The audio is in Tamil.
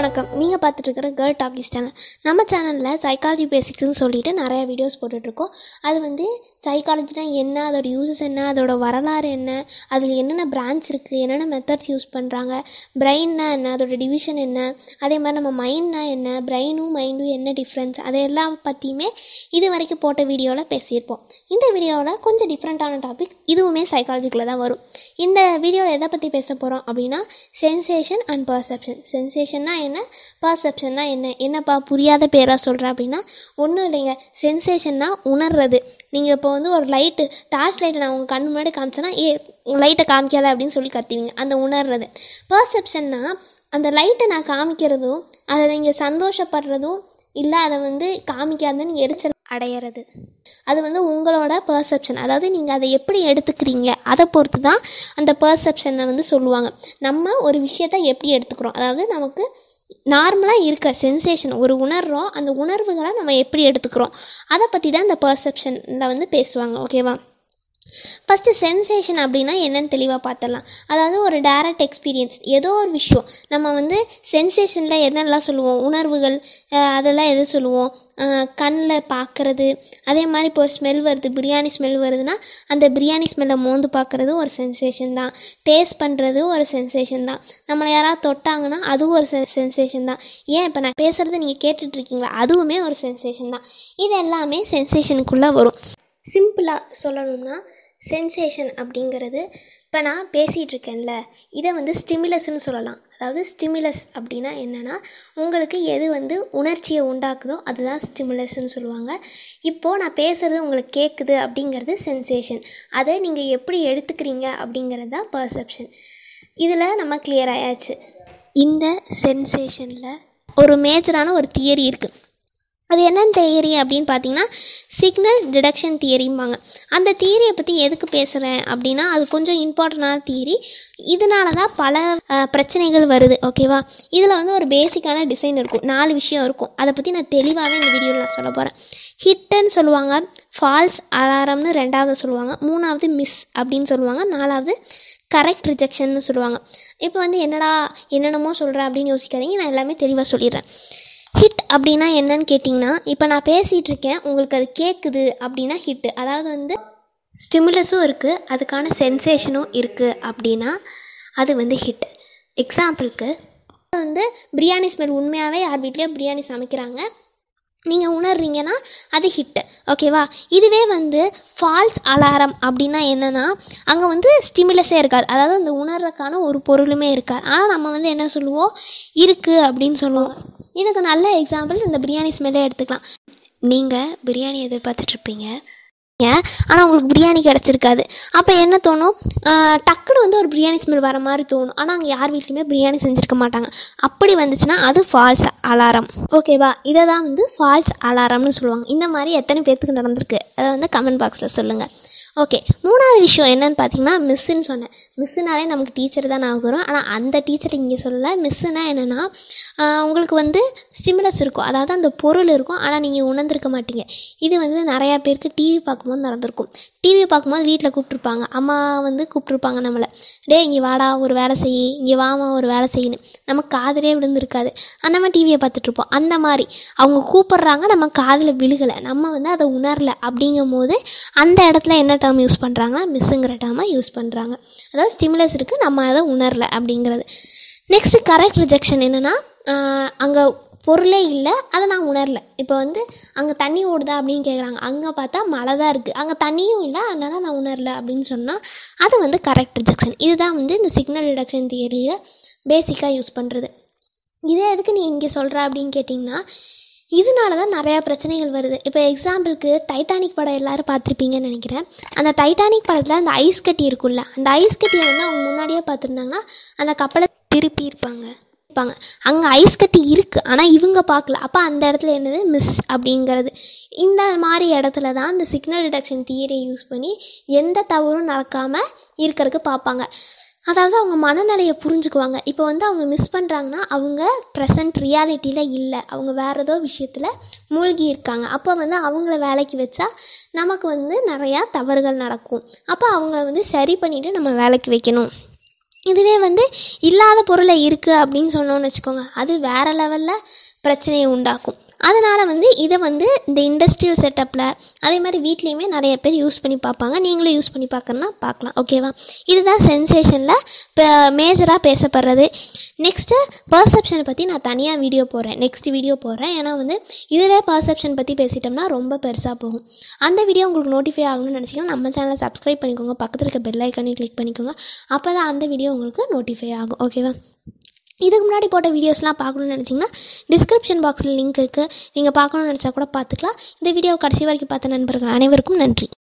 வணக்கம். நீங்கள் பார்த்துட்டு இருக்கிற கேர்ள் டாக்கிஸ் சேனல். நம்ம சேனலில் சைக்காலஜி பேசிக்ஸ்னு சொல்லிட்டு நிறைய வீடியோஸ் போட்டுட்ருக்கோம். அது வந்து சைக்காலஜினா என்ன, அதோட யூசஸ் என்ன, அதோட வரலாறு என்ன, அதில் என்னென்ன பிரான்ச் இருக்குது, என்னென்ன மெத்தட்ஸ் யூஸ் பண்ணுறாங்க, பிரெயின்னா என்ன, அதோட டிவிஷன் என்ன, அதே மாதிரி நம்ம மைண்ட்னா என்ன, பிரெயினும் மைண்டும் என்ன டிஃப்ரென்ஸ், அதை எல்லாம் பற்றியுமே இது வரைக்கும் போட்ட வீடியோவில் பேசியிருப்போம். இந்த வீடியோவில் கொஞ்சம் டிஃப்ரெண்ட்டான டாபிக், இதுவுமே சைக்காலஜிக்குள்ளே தான் வரும். இந்த வீடியோவில் எதை பற்றி பேச போகிறோம் அப்படின்னா சென்சேஷன் அண்ட் பர்செப்ஷன். சென்சேஷன்னா என்ன, பர்செப்ஷன்னா என்ன. என்னப்பா புரியாத பேராக சொல்கிறேன் அப்படின்னா ஒன்றும் இல்லைங்க. சென்சேஷன்னா உணர்றது. நீங்கள் இப்போ வந்து ஒரு லைட்டு, டார்ச் லைட்டை நான் உங்கள் கண் முன்னாடி காமிச்சேன்னா லைட்டை காமிக்காத அப்படின்னு சொல்லி கத்துவீங்க, அந்த உணர்றது. பர்செப்ஷன்னா அந்த லைட்டை நான் காமிக்கிறதும் அதை நீங்கள் சந்தோஷப்படுறதும் இல்லை அதை வந்து காமிக்காதுன்னு எரிச்சல் அடையிறது. அது வந்து உங்களோட பர்செப்ஷன். அதாவது நீங்கள் அதை எப்படி எடுத்துக்கிறீங்க அதை பொறுத்து தான் அந்த பர்செப்ஷனை வந்து சொல்லுவாங்க. நம்ம ஒரு விஷயத்தை எப்படி எடுத்துக்கிறோம், அதாவது நமக்கு நார்மலாக இருக்க சென்சேஷன் ஒரு உணர்றோம், அந்த உணர்வுகளை நம்ம எப்படி எடுத்துக்கிறோம் அதை பற்றி தான் இந்த பர்செப்ஷனில் வந்து பேசுவாங்க. ஓகேவா? ஃபஸ்ட்டு சென்சேஷன் அப்படின்னா என்னென்னு தெளிவாக பார்த்துடலாம். அதாவது ஒரு டைரக்ட் எக்ஸ்பீரியன்ஸ். ஏதோ ஒரு விஷயம் நம்ம வந்து சென்சேஷனில் என்னெல்லாம் சொல்லுவோம், உணர்வுகள் அதெல்லாம் எது சொல்லுவோம், கண்ணில் பார்க்குறது. அதே மாதிரி இப்போ ஒரு ஸ்மெல் வருது, பிரியாணி ஸ்மெல் வருதுன்னா அந்த பிரியாணி ஸ்மெல்லை மோந்து பார்க்குறது ஒரு சென்சேஷன் தான். டேஸ்ட் பண்ணுறது ஒரு சென்சேஷன் தான். நம்மளை யாராவது தொட்டாங்கன்னா அதுவும் ஒரு சென்சேஷன் தான். ஏன் இப்போ நான் பேசுகிறத நீங்கள் கேட்டுட்ருக்கீங்களா, அதுவுமே ஒரு சென்சேஷன் தான். இது எல்லாமே சென்சேஷனுக்குள்ளே வரும். சிம்பிளாக சொல்லணும்னா சென்சேஷன் அப்படிங்கிறது, இப்போ நான் பேசிகிட்டு இருக்கேன்ல, இதை வந்து ஸ்டிமுலஸ்ன்னு சொல்லலாம். அதாவது ஸ்டிமுலஸ் அப்படின்னா என்னென்னா உங்களுக்கு எது வந்து உணர்ச்சியை உண்டாக்குதோ அதுதான் ஸ்டிமுலஸ்ன்னு சொல்லுவாங்க. இப்போது நான் பேசுகிறது உங்களுக்கு கேட்குது அப்படிங்கிறது சென்சேஷன். அதை நீங்கள் எப்படி எடுத்துக்கிறீங்க அப்படிங்கிறது தான் பர்செப்ஷன். இதில் நம்ம கிளியர் ஆயாச்சு. இந்த சென்சேஷனில் ஒரு மேஜரான ஒரு தியரி இருக்குது. அது என்னென்ன தியரி அப்படின்னு பார்த்தீங்கன்னா சிக்னல் டிடெக்ஷன் தியரிம்பாங்க. அந்த தியரியை பற்றி எதுக்கு பேசுகிறேன் அப்படின்னா அது கொஞ்சம் இம்பார்ட்டண்டான தியரி. இதனால தான் பல பிரச்சனைகள் வருது. ஓகேவா? இதில் வந்து ஒரு பேசிக்கான டிசைன் இருக்கும், 4 விஷயம் இருக்கும். அதை பற்றி நான் தெளிவாகவே இந்த வீடியோவில் நான் சொல்ல போகிறேன். ஹிட்டுன்னு சொல்லுவாங்க, ஃபால்ஸ் அலாரம்னு 2வது சொல்லுவாங்க, 3வது மிஸ் அப்படின்னு சொல்லுவாங்க, 4வது கரெக்ட் ரிஜெக்ஷன்னு சொல்லுவாங்க. இப்போ வந்து என்னென்னமோ சொல்கிறேன் அப்படின்னு யோசிக்காதீங்க, நான் எல்லாமே தெளிவாக சொல்லிடுறேன். ஹிட் அப்படின்னா என்னன்னு கேட்டிங்கன்னா, இப்போ நான் பேசிகிட்டு இருக்கேன், உங்களுக்கு அது கேட்குது அப்படின்னா ஹிட்டு. அதாவது வந்து ஸ்டிமுலஸும் இருக்குது, அதுக்கான சென்சேஷனும் இருக்குது அப்படின்னா அது வந்து ஹிட். எக்ஸாம்பிளுக்கு வந்து பிரியாணி ஸ்மெல், உண்மையாகவே யார் வீட்லேயோ பிரியாணி சமைக்கிறாங்க, நீங்கள் உணர்றீங்கன்னா அது ஹிட்டு. ஓகேவா? இதுவே வந்து ஃபால்ஸ் அலாரம் அப்படின்னா என்னென்னா அங்கே வந்து ஸ்டிமுலஸே இருக்காது, அதாவது அந்த உணர்றதுக்கான ஒரு பொருளுமே இருக்காது. ஆனால் நம்ம வந்து என்ன சொல்லுவோம், இருக்குது அப்படின்னு சொல்லுவோம். இதுக்கு நல்ல எக்ஸாம்பிள் இந்த பிரியாணி ஸ்மெல்லே எடுத்துக்கலாம். நீங்கள் பிரியாணி எதிர்பார்த்துட்ருப்பீங்க, ஆனால் உங்களுக்கு பிரியாணி கிடச்சிருக்காது. அப்போ என்ன தோணும், டக்குன்னு வந்து ஒரு பிரியாணி ஸ்மெல் வர மாதிரி தோணும். ஆனால் அங்கே யார் வீட்லையுமே பிரியாணி செஞ்சுருக்க மாட்டாங்க. அப்படி வந்துச்சுன்னா அது ஃபால்ஸ் அலாரம். ஓகேவா? இதை தான் வந்து ஃபால்ஸ் அலாரம்னு சொல்லுவாங்க. இந்த மாதிரி எத்தனை பேர்த்துக்கு நடந்திருக்கு அதை வந்து கமெண்ட் பாக்ஸில் சொல்லுங்கள். ஓகே, 3வது விஷயம் என்னன்னு பார்த்தீங்கன்னா மிஸ்ஸுன்னு சொன்னேன். மிஸ்ஸுனாலே நமக்கு டீச்சர் தான் ஞாபகம் வரும். ஆனால் அந்த டீச்சர் இங்கே சொல்லலை. மிஸ்ஸுனா என்னென்னா உங்களுக்கு வந்து ஸ்டிமுலஸ் இருக்கும், அதாவது அந்த பொருள் இருக்கும், ஆனால் நீங்கள் உணர்ந்திருக்க மாட்டீங்க. இது வந்து நிறையா பேருக்கு டிவி பார்க்கும்போது நடந்திருக்கும். டிவி பார்க்கும்போது வீட்டில் கூப்பிட்ருப்பாங்க, அம்மா வந்து கூப்பிட்ருப்பாங்க நம்மளை, டே இங்கே வாடா ஒரு வேலை செய், இங்கே வாமா ஒரு வேலை செய்யணும். நமக்கு காதிலே விழுந்திருக்காது, நம்ம டிவியை பார்த்துட்ருப்போம். அந்த மாதிரி அவங்க கூப்பிட்றாங்க, நம்ம காதில் விழுகலை, நம்ம வந்து அதை உணரலை. அப்படிங்கும் போது அந்த இடத்துல என்ன டேர்ம் யூஸ் பண்ணுறாங்கன்னா மிஸ்ஸுங்கிற டேர்மை யூஸ் பண்ணுறாங்க. அதாவது ஸ்டிமுலஸ் இருக்குது, நம்ம அதை உணரலை அப்படிங்கிறது. நெக்ஸ்ட்டு கரெக்ட் ரிஜெக்ஷன் என்னென்னா அங்கே பொருளே இல்லை, அதை நான் உணரலை. இப்போ வந்து அங்கே தண்ணி ஓடுதா அப்படின்னு கேட்குறாங்க, அங்கே பார்த்தா மழை தான் இருக்குது, அங்கே தண்ணியும் இல்லை, அதனால் நான் உணரலை அப்படின்னு சொன்னால் அது வந்து கரெக்ட் ரிஜெக்ஷன். இதுதான் வந்து இந்த சிக்னல் டிடெக்ஷன் தியரியில் பேசிக்காக யூஸ் பண்ணுறது. இதே எதுக்கு நீ இங்கே சொல்கிற அப்படின்னு கேட்டிங்கன்னா இதனால தான் நிறையா பிரச்சனைகள் வருது. இப்போ எக்ஸாம்பிளுக்கு டைட்டானிக் படம் எல்லோரும் பார்த்துருப்பீங்கன்னு நினைக்கிறேன். அந்த டைட்டானிக் படத்தில் அந்த ஐஸ் கட்டி இருக்குல்ல, அந்த ஐஸ் கட்டியை வந்து அவங்க முன்னாடியே பார்த்துருந்தாங்கன்னா அந்த கப்பலை திருப்பி இருப்பாங்க. அங்கே ஐஸ் கட்டி இருக்குது, ஆனால் இவங்க பார்க்கல. அப்போ அந்த இடத்துல என்னது, மிஸ் அப்படிங்கிறது. இந்த மாதிரி இடத்துல தான் இந்த சிக்னல் டிடெக்ஷன் தியரியை யூஸ் பண்ணி எந்த தவறும் நடக்காமல் இருக்கிறதுக்கு பார்ப்பாங்க. அதாவது அவங்க மனநிலையை புரிஞ்சுக்குவாங்க. இப்போ வந்து அவங்க மிஸ் பண்ணுறாங்கன்னா அவங்க ப்ரெசன்ட் ரியாலிட்டியில் இல்லை, அவங்க வேறு ஏதோ விஷயத்தில் மூழ்கி இருக்காங்க. அப்போ வந்து அவங்கள வேலைக்கு வச்சா நமக்கு வந்து நிறையா தவறுகள் நடக்கும். அப்போ அவங்கள வந்து சரி பண்ணிவிட்டு நம்ம வேலைக்கு வைக்கணும். இதுவே வந்து இல்லாத பொருளை இருக்குது அப்படின்னு சொன்னோன்னு வச்சுக்கோங்க, அது வேறு லெவலில் பிரச்சனையை உண்டாக்கும். அதனால் வந்து இதை வந்து இந்த இண்டஸ்ட்ரியல் செட்டப்பில் அதே மாதிரி வீட்லேயுமே நிறைய பேர் யூஸ் பண்ணி பார்ப்பாங்க. நீங்களும் யூஸ் பண்ணி பார்க்கணுன்னா பார்க்கலாம். ஓகேவா? இதுதான் சென்சேஷனில் இப்போ மேஜராக பேசப்படுறது. நெக்ஸ்ட்டு பர்செப்ஷனை பற்றி நான் தனியாக வீடியோ போடுறேன், நெக்ஸ்ட் வீடியோ போடுறேன். ஏன்னா வந்து இதில் பர்செப்ஷன் பற்றி பேசிட்டோம்னா ரொம்ப பெருசாக போகும். அந்த வீடியோ உங்களுக்கு நோட்டிஃபை ஆகணும்னு நினச்சிங்கன்னா நம்ம சேனலை சப்ஸ்கிரைப் பண்ணிக்கோங்க, பக்கத்தில் இருக்க பெல் ஐக்கானையும் கிளிக் பண்ணிக்கோங்க. அப்போ தான் அந்த வீடியோ உங்களுக்கு நோட்டிஃபை ஆகும். ஓகேவா? இதுக்கு முன்னாடி போட்ட வீடியோஸ்லாம் பார்க்கணுன்னு நினச்சிங்கன்னா டிஸ்கிரிப்ஷன் பாக்ஸில் லிங்க் இருக்குது, நீங்கள் பார்க்கணுன்னு நினச்சா கூட பார்த்துக்கலாம். இந்த வீடியோ கடைசி வரைக்கும் பார்த்த நண்பர்கள் அனைவருக்கும் நன்றி.